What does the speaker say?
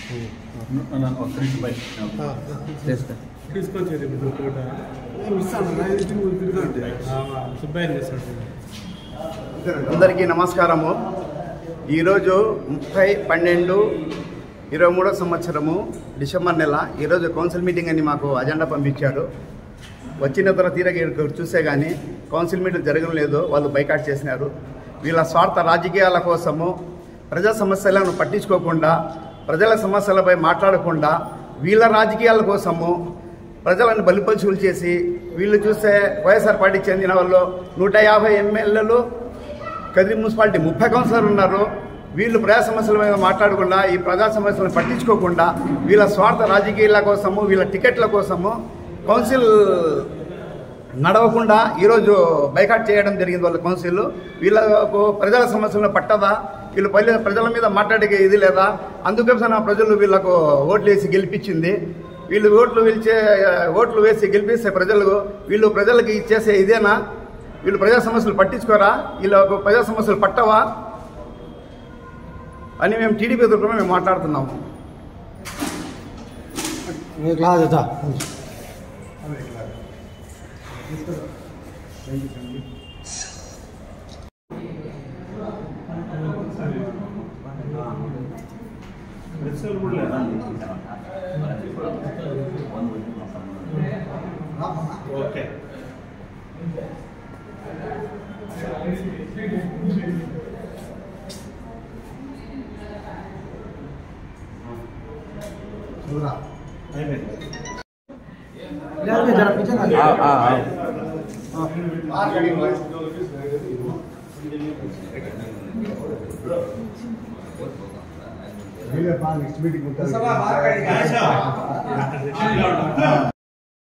అందరికీ నమస్కారము. ఈరోజు 30/12/23 సంవత్సరము డిసెంబర్ నెల ఈరోజు కౌన్సిల్ మీటింగ్ అని మాకు అజెండా పంపించారు. వచ్చిన తర్వాత తీరగా చూస్తే కానీ కౌన్సిల్ మీటింగ్ జరగడం లేదు. వాళ్ళు బైకాట్ చేసినారు. వీళ్ళ స్వార్థ రాజకీయాల కోసము ప్రజా సమస్యలను పట్టించుకోకుండా, ప్రజల సమస్యలపై మాట్లాడకుండా, వీళ్ళ రాజకీయాల కోసము ప్రజలను బలిపశువులు చేసి, వీళ్ళు చూస్తే వైఎస్ఆర్ పార్టీకి చెందిన వాళ్ళు 150 ఎమ్మెల్యేలు, కదిరి మున్సిపాలిటీ 30 కౌన్సిలర్లు ఉన్నారు. వీళ్ళు ప్రజా సమస్యల మీద మాట్లాడకుండా, ఈ ప్రజా సమస్యలను పట్టించుకోకుండా, వీళ్ళ స్వార్థ రాజకీయాల కోసము, వీళ్ళ టికెట్ల కోసము కౌన్సిల్ నడవకుండా ఈరోజు బైకాట్ చేయడం జరిగింది. వాళ్ళ కౌన్సిల్ వీళ్ళకు ప్రజల సమస్యలను పట్టదా? వీళ్ళు ప్రజల మీద మాట్లాడే ఇది లేదా? అందుకోసం ప్రజలు వీళ్ళకు ఓట్లు వేసి గెలిపించింది. వీళ్ళు ఓట్లు వేసి గెలిపిస్తే వీళ్ళు ప్రజలకు ఇచ్చేసే ఇదేనా? వీళ్ళు ప్రజా సమస్యలు పట్టించుకోరా? వీళ్ళకు ప్రజా సమస్యలు పట్టవా అని మేము టీడీపీ తరఫున మేము మాట్లాడుతున్నాము. నెక్స్ట్ మీటింగ్ ఉంటుంది.